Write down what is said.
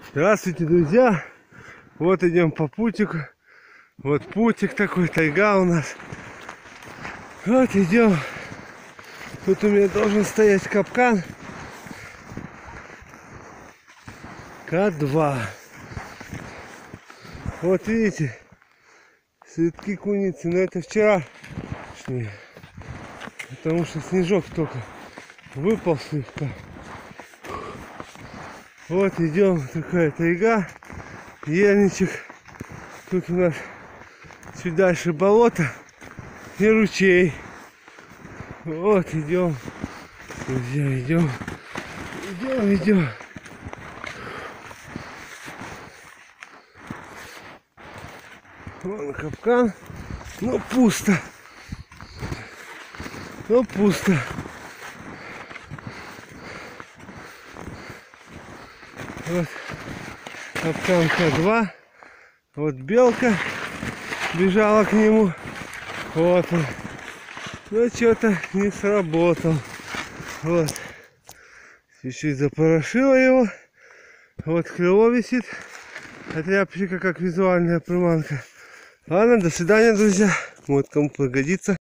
Здравствуйте, друзья! Вот идем по путику. Вот путик такой, тайга у нас. Вот идем. Тут у меня должен стоять капкан. К2. Вот видите, цветки куницы. Но это вчерашние. Потому что снежок только выпал слегка. Вот идем, такая тайга, ельничек. Тут у нас чуть дальше болото и ручей. Вот идем, друзья, идем. Вон капкан, но пусто. Вот капкан К2. Вот белка бежала к нему. Вот он. Но что-то не сработал. Вот. Чуть-чуть запорошило его. Вот крыло висит. А тряпочка как визуальная приманка. Ладно, до свидания, друзья. Вот кому пригодится.